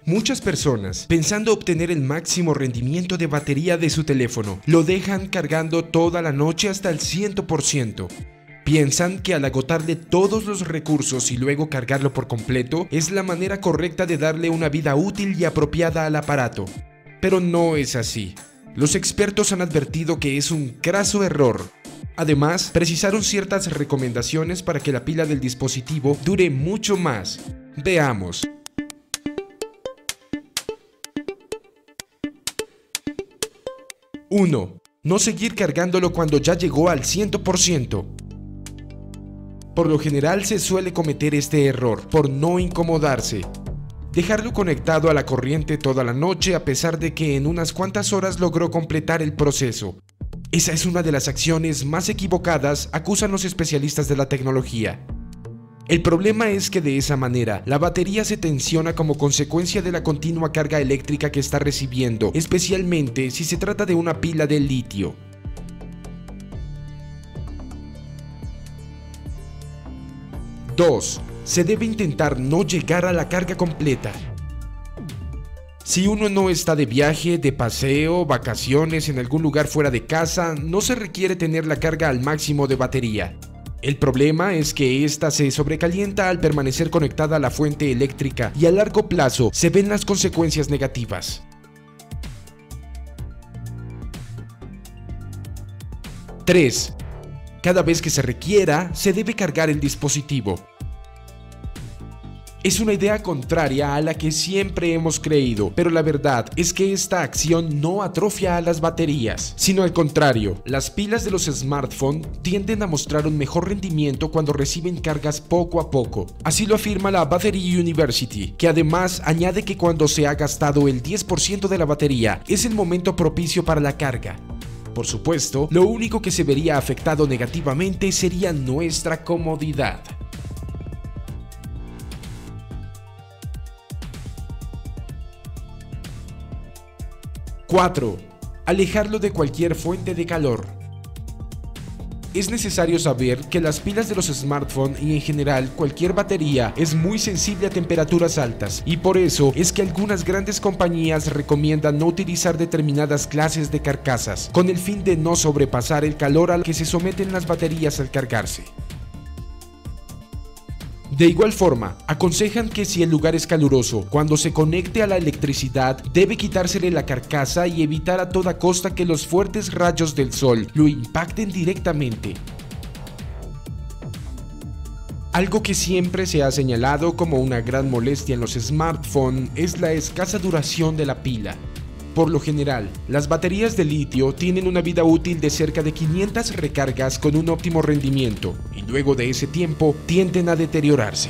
Muchas personas, pensando obtener el máximo rendimiento de batería de su teléfono, lo dejan cargando toda la noche hasta el 100%. Piensan que al agotarle todos los recursos y luego cargarlo por completo es la manera correcta de darle una vida útil y apropiada al aparato. Pero no es así. Los expertos han advertido que es un craso error. Además, precisaron ciertas recomendaciones para que la pila del dispositivo dure mucho más. Veamos. 1. No seguir cargándolo cuando ya llegó al 100%. Por lo general se suele cometer este error por no incomodarse. Dejarlo conectado a la corriente toda la noche a pesar de que en unas cuantas horas logró completar el proceso. Esa es una de las acciones más equivocadas, acusan los especialistas de la tecnología. El problema es que de esa manera, la batería se tensiona como consecuencia de la continua carga eléctrica que está recibiendo, especialmente si se trata de una pila de litio. 2. Se debe intentar no llegar a la carga completa. Si uno no está de viaje, de paseo, vacaciones en algún lugar fuera de casa, no se requiere tener la carga al máximo de batería. El problema es que ésta se sobrecalienta al permanecer conectada a la fuente eléctrica y a largo plazo se ven las consecuencias negativas. 3. Cada vez que se requiera, se debe cargar el dispositivo. Es una idea contraria a la que siempre hemos creído, pero la verdad es que esta acción no atrofia a las baterías, sino al contrario. Las pilas de los smartphones tienden a mostrar un mejor rendimiento cuando reciben cargas poco a poco. Así lo afirma la Battery University, que además añade que cuando se ha gastado el 10% de la batería, es el momento propicio para la carga. Por supuesto, lo único que se vería afectado negativamente sería nuestra comodidad. 4. Alejarlo de cualquier fuente de calor. Es necesario saber que las pilas de los smartphones y en general cualquier batería es muy sensible a temperaturas altas y por eso es que algunas grandes compañías recomiendan no utilizar determinadas clases de carcasas con el fin de no sobrepasar el calor al que se someten las baterías al cargarse. De igual forma, aconsejan que si el lugar es caluroso, cuando se conecte a la electricidad, debe quitársele la carcasa y evitar a toda costa que los fuertes rayos del sol lo impacten directamente. Algo que siempre se ha señalado como una gran molestia en los smartphones es la escasa duración de la pila. Por lo general, las baterías de litio tienen una vida útil de cerca de 500 recargas con un óptimo rendimiento, y luego de ese tiempo tienden a deteriorarse.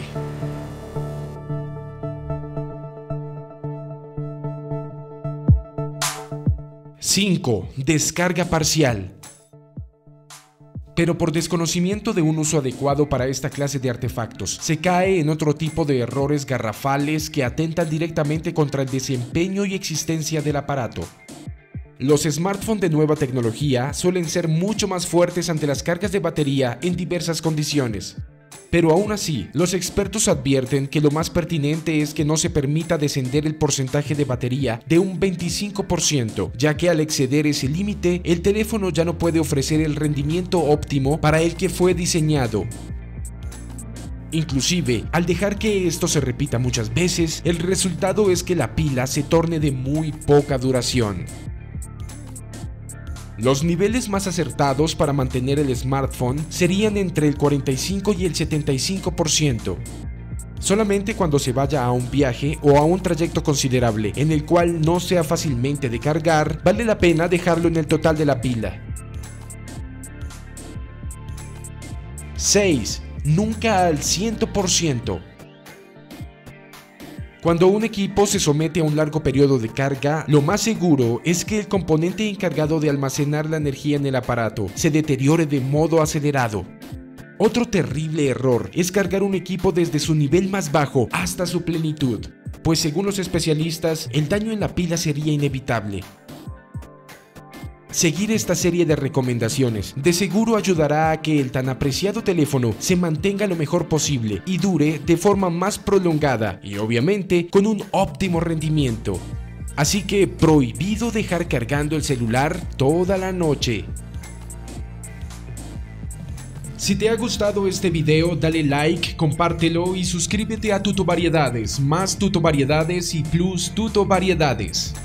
¡5! Descarga parcial. Pero por desconocimiento de un uso adecuado para esta clase de artefactos, se cae en otro tipo de errores garrafales que atentan directamente contra el desempeño y existencia del aparato. Los smartphones de nueva tecnología suelen ser mucho más fuertes ante las cargas de batería en diversas condiciones. Pero aún así, los expertos advierten que lo más pertinente es que no se permita descender el porcentaje de batería de un 25%, ya que al exceder ese límite, el teléfono ya no puede ofrecer el rendimiento óptimo para el que fue diseñado. Inclusive, al dejar que esto se repita muchas veces, el resultado es que la pila se torne de muy poca duración. Los niveles más acertados para mantener el smartphone serían entre el 45 y el 75%. Solamente cuando se vaya a un viaje o a un trayecto considerable en el cual no sea fácilmente de cargar, vale la pena dejarlo en el total de la pila. 6. Nunca al 100%. Cuando un equipo se somete a un largo periodo de carga, lo más seguro es que el componente encargado de almacenar la energía en el aparato se deteriore de modo acelerado. Otro terrible error es cargar un equipo desde su nivel más bajo hasta su plenitud, pues según los especialistas, el daño en la pila sería inevitable. Seguir esta serie de recomendaciones de seguro ayudará a que el tan apreciado teléfono se mantenga lo mejor posible y dure de forma más prolongada y obviamente con un óptimo rendimiento. Así que prohibido dejar cargando el celular toda la noche. Si te ha gustado este video, dale like, compártelo y suscríbete a Tutovariedades, más Tutovariedades y Plus Tutovariedades.